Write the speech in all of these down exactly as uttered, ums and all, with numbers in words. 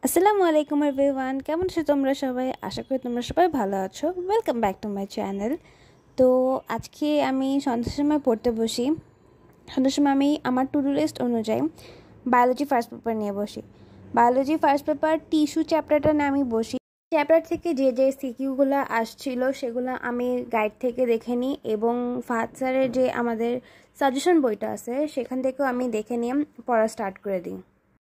আসসালামু আলাইকুম এভরিওয়ান, কেমন আছো তোমরা সবাই? আশা করি তোমরা সবাই ভালো আছো। Welcome back to my channel. তো আজকে আমি সন্ধ্যার সময় পড়তে বসি। সন্ধ্যার সময় আমি আমার টু ডু লিস্ট অনুযায়ী বায়োলজি ফার্স্ট পেপার নিয়ে বসি। বায়োলজি ফার্স্ট পেপার টিস্যু চ্যাপ্টারটা নিয়ে আমি বসি। চ্যাপ্টার থেকে যে যে সিকিউগুলো আসছিল সেগুলো আমি গাইড থেকে দেখে নিই এবং ফাহাদ স্যারের যে আমাদের সাজেশন বইটা আছে সেখান থেকেও আমি দেখে নিয়ে পড়া স্টার্ট করে দিই।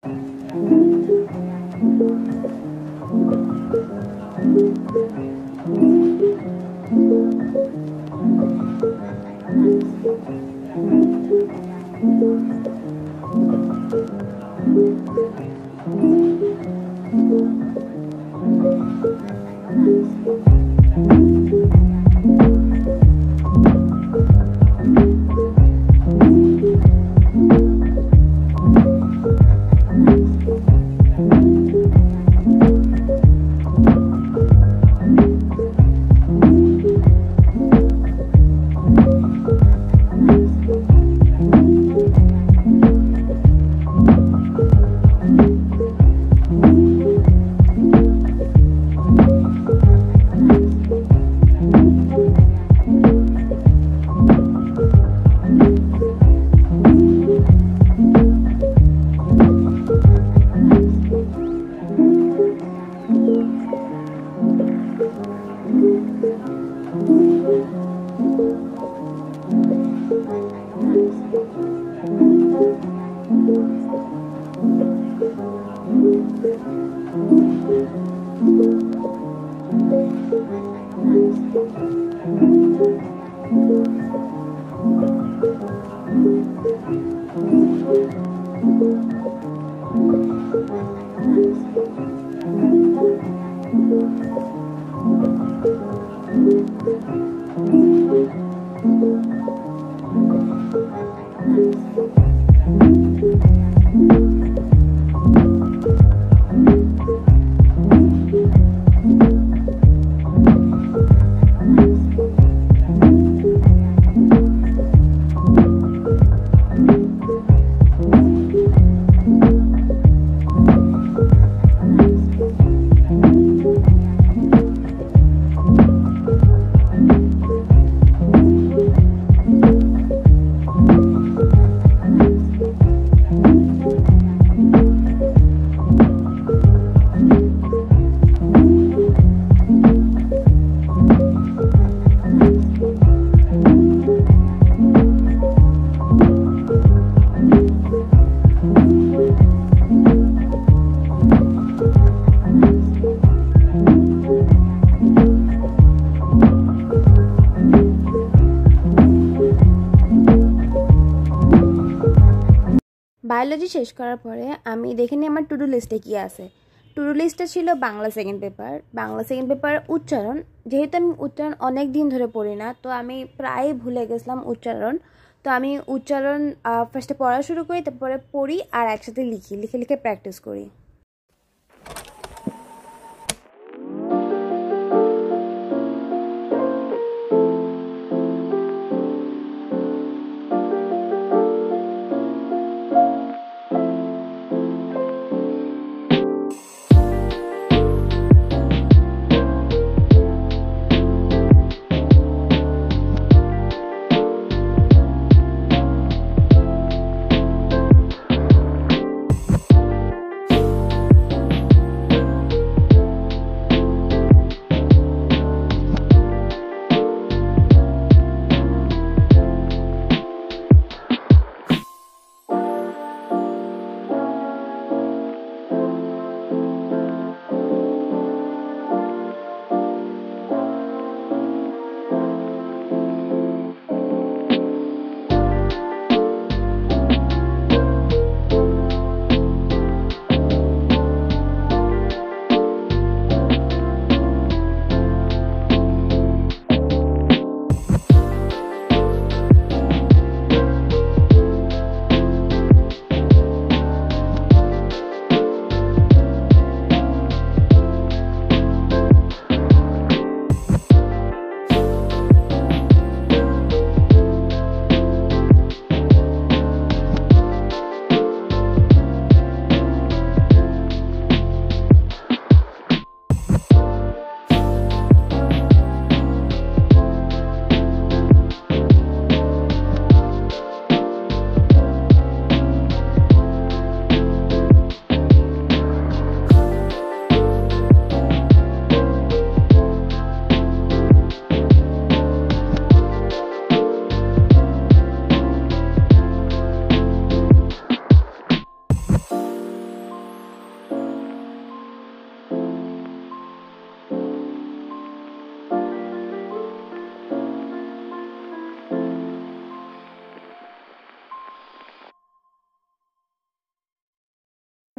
বায়োলজি শেষ করার পরে আমি দেখে নিই আমার টু ডু লিস্টে কী আছে। টু ডু লিস্টে ছিল Bangla second paper. Bangla second paper উচ্চারণ, যেহেতু আমি উচ্চারণ অনেক দিন ধরে পড়ি না, তো আমি প্রায় ভুলে গেছিলাম উচ্চারণ। তো আমি উচ্চারণ ফার্স্টে পড়া শুরু করি, তারপরে পড়ি আর একসাথে লিখি, লিখে লিখে প্র্যাকটিস করি।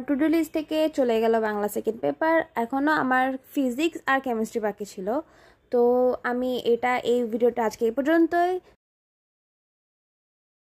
টু ডু লিস্ট থেকে চলে গেল বাংলা সেকেন্ড পেপার। এখনও আমার ফিজিক্স আর কেমিস্ট্রি বাকি ছিল। তো আমি এটা এই ভিডিওটা আজকে এই পর্যন্তই।